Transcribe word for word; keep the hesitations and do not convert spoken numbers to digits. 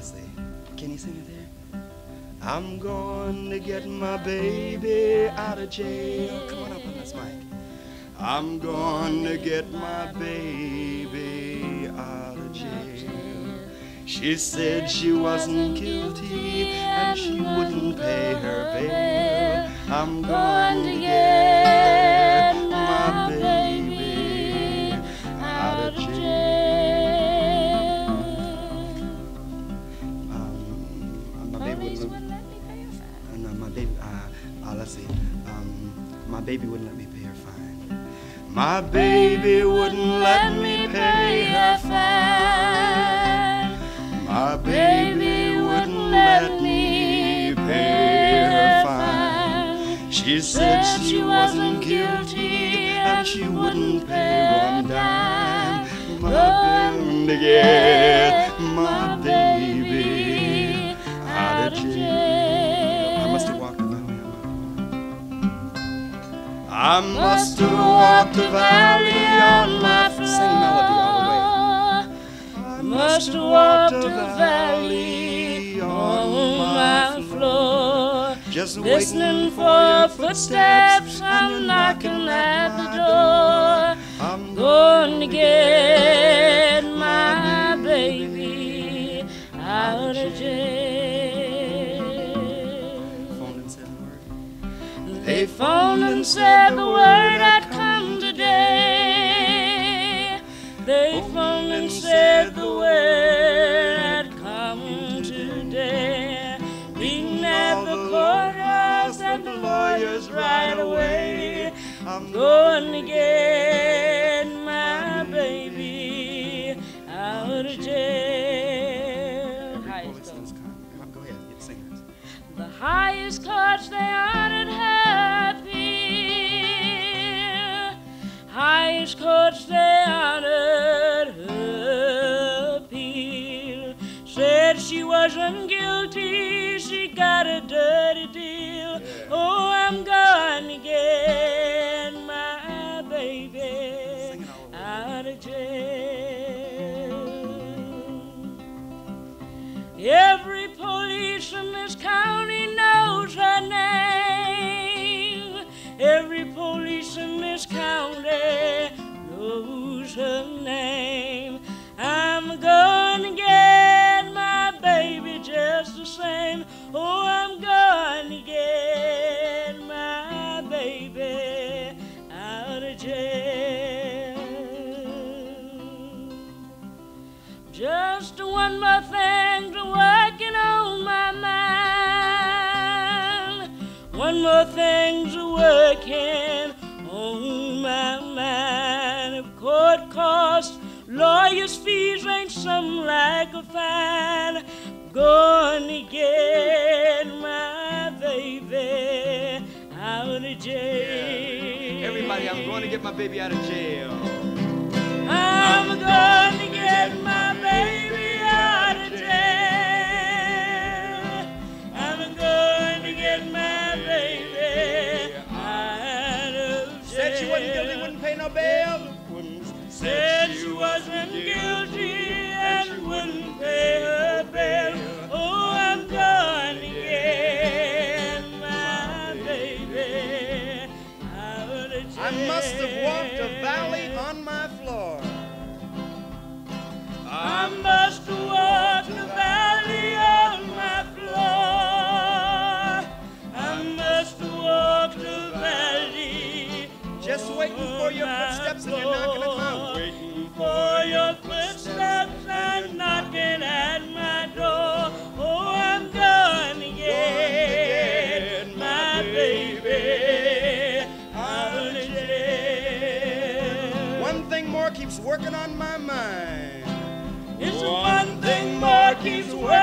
let's see. Can you sing it there? I'm going to get my baby out of jail. Come on up on this mic. I'm going to get my baby out of jail. She said she wasn't guilty and she wouldn't pay her bail. I'm going to get my baby out of jail. Um, my baby wouldn't let me pay her fine. No, my baby, uh, uh, let's see. Um, my baby wouldn't let me pay her fine. My baby wouldn't let me pay her fine. My baby wouldn't let me pay her fine. She said she wasn't guilty and she wouldn't pay one dime. I'm going to get my baby out of jail. I must have walked the valley. I must have walked the valley on my floor. Sing melody all the way. I must have walked the valley on my floor. Just listening for your footsteps, I'm knocking at the door. I'm going to get my baby out of jail. Phoned and said the word. They phoned and said the word I'd come today. They phoned and said the word I'd come today. Being at the courthouse and the lawyers right away. I'm going to get my baby out of jail. Go ahead, sing it. The highest courts they honored her appeal. Highest courts they honored her appeal. Said she wasn't guilty, she got a dirty deal. Oh, I'm going to get my baby out of jail. Every police in this county knows her name. Every police in this county knows her name. I'm going to get my baby just the same. Oh, I'm going to get my baby out of jail. Just one more thing to working on my mind. One more thing to working on my mind. If court costs, lawyers' fees ain't something like a fine. Going to get my baby out of jail. Everybody, I'm going to get my baby out of jail. I'm going to get my baby out of jail. I'm going to get my baby out of jail. Said she wasn't guilty, wouldn't pay no bail. Said she wasn't guilty and wouldn't pay her bail. Oh, I'm going to get my baby out of jail. I must have walked a valley on my floor. I must have walked the valley on my floor. I must have walked the valley. Just waiting for your footsteps and you're knocking at my door. Waiting for your footsteps and knocking at my door. Oh, I'm going to get my baby out of jail. One thing more keeps working on my mind. It's one thing more keeps working